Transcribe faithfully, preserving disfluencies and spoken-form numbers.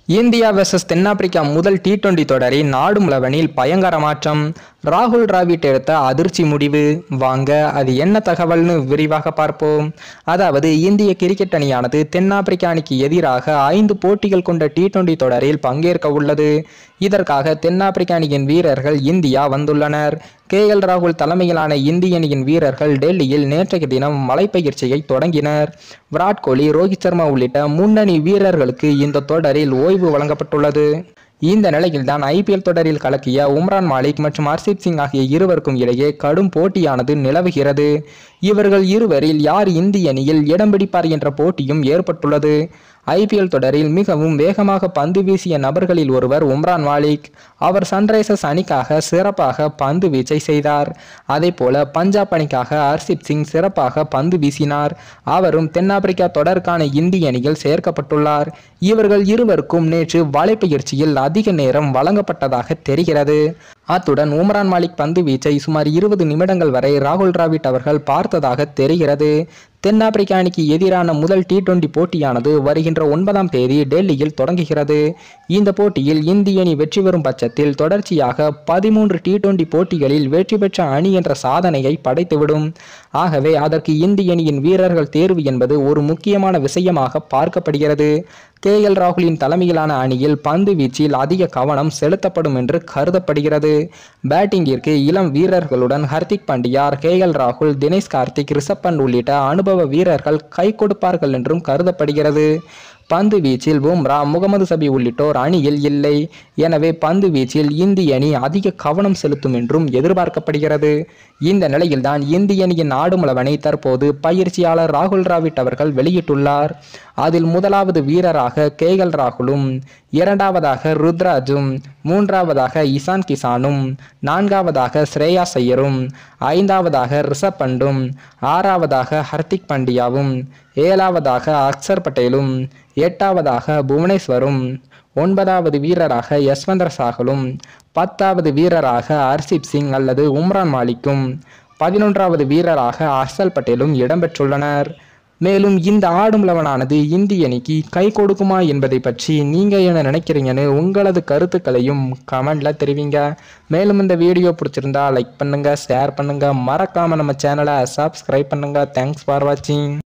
India versus தென்னாப்பிரிக்கா முதல் T twenty தொடரில் நாடு முழுவனில் பயங்கர மாற்றம். ராகுல் டிராவிட் எடுத்த அதிர்ச்சி முடிவு. வாங்க அது என்ன தகவல்னு விரிவாக பார்ப்போம். அதாவது இந்திய கிரிக்கெட் அணியானது தென்னாப்பிரிக்க அணிக்கு எதிராக ஐந்து போட்டிகள் கொண்ட டி டுவெண்டி தொடரில் பங்கேற்க உள்ளது. இதற்காக தென்னாப்பிரிக்க அணியின் வீரர்கள் இந்தியா வந்துள்ளனர். கே எல் ராகுல் தலைமையிலான இந்திய அணியின் வீரர்கள் டெல்லியில் நேற்றைய தினம் மலைப்பயிற்சியை தொடங்கினர். விராட் கோலி, ரோஹித் சர்மா உள்ளிட்ட முன்னணி வீரர்களுக்கு இந்த தொடரில் ஓய்வு வழங்கப்பட்டுள்ளது. இந்த நிலையில்தான் ஐபிஎல் தொடரில் கலக்கிய உம்ரான் மாலிக் மற்றும் ஹர்ஷித் சிங் ஆகிய இருவருக்கும் இடையே கடும் போட்டியானது நிலவுகிறது. இவர்கள் இருவரில் யார் இந்திய அணியில் இடம் பிடிப்பார் என்ற போட்டியும் ஏற்பட்டுள்ளது. ஐபிஎல் தொடரில் மிகவும் வேகமாக பந்து வீசிய நபர்களில் ஒருவர் உம்ரான் மாலிக். அவர் சன்ரைசர்ஸ் அணிக்காக சிறப்பாக பந்து வீச்சை செய்தார். அதே போல பஞ்சாப் அணிக்காக ஹர்ஷித் சிங் சிறப்பாக பந்து வீசினார். அவரும் தென்னாப்பிரிக்கா தொடருக்கான இந்திய அணியில் சேர்க்கப்பட்டுள்ளார். இவர்கள் இருவருக்கும் நேற்று வலைப்பயிற்சியில் அதிக நேரம் வழங்கப்பட்டதாக தெரிகிறது. அத்துடன் உம்ரான் மாலிக் பந்து வீச்சை சுமார் இருபது நிமிடங்கள் வரை ராகுல் டிராவிட் அவர்கள் பார்த்ததாக தெரிகிறது. தென்னாப்பிரிக்க அணிக்கு எதிரான முதல் டி டுவெண்டி போட்டியானது வருகின்ற ஒன்பதாம் தேதி டெல்லியில் தொடங்குகிறது. இந்த போட்டியில் இந்திய அணி வெற்றி பெறும் பட்சத்தில் தொடர்ச்சியாக பதிமூன்று டி டுவெண்டி போட்டிகளில் வெற்றி பெற்ற அணி என்ற சாதனையை படைத்துவிடும். ஆகவே அதற்கு இந்திய அணியின் வீரர்கள் தேர்வு என்பது ஒரு முக்கியமான விஷயமாக பார்க்கப்படுகிறது. கே எல் ராகுலின் தலைமையிலான அணியில் பந்து வீச்சில் அதிக கவனம் செலுத்தப்படும் என்று கருதப்படுகிறது. பேட்டிங்கிற்கு இளம் வீரர்களுடன் ஹர்திக் பாண்டியா, கே எல் ராகுல், தினேஷ் கார்த்திக், ரிஷப் பண்ட் உள்ளிட்ட அனுபவ வீரர்கள் கை கொடுப்பார்கள் என்றும் கருதப்படுகிறது. பந்து வீச்சில் பும்ரா, முகமது சபி உள்ளிட்டோர் அணியில் இல்லை. எனவே பந்து வீச்சில் இந்திய அணி அதிக கவனம் செலுத்தும் என்றும் எதிர்பார்க்கப்படுகிறது. இந்த நிலையில்தான் இந்திய அணியின் ஆடுமுளவனை தற்போது பயிற்சியாளர் ராகுல் டிராவிட் அவர்கள் வெளியிட்டுள்ளார். அதில் முதலாவது வீரராக கே எல் ராகுலும், இரண்டாவதாக ருத்ராஜும், மூன்றாவதாக இசான் கிசானும், நான்காவதாக ஸ்ரேயாஸ் ஐயரும், ஐந்தாவதாக ரிஷப் பண்டும், ஆறாவதாக ஹர்திக் பாண்டியாவும், ஏழாவதாக அக்சர் பட்டேலும், எட்டாவதாக புவனேஸ்வரும், ஒன்பதாவது வீரராக யஸ்வந்தர் சாகலும், பத்தாவது வீரராக ஹர்ஷித் சிங் அல்லது உம்ரான் மாலிக்கும், பதினொன்றாவது வீரராக ஹர்ஷல் பட்டேலும் இடம்பெற்றுள்ளனர். மேலும் இந்த ஆடும் லெவனானது இந்திய அணிக்கு கை கொடுக்குமா என்பதை பற்றி நீங்கள் என்ன நினைக்கிறீங்கன்னு உங்களது கருத்துக்களையும் கமெண்ட்ல தெரிவிங்க. மேலும் இந்த வீடியோ பிடிச்சிருந்தா லைக் பண்ணுங்க, ஷேர் பண்ணுங்க, மறக்காம நம்ம சேனலை சப்ஸ்கிரைப் பண்ணுங்க. தேங்க்ஸ் ஃபார் வாட்சிங்.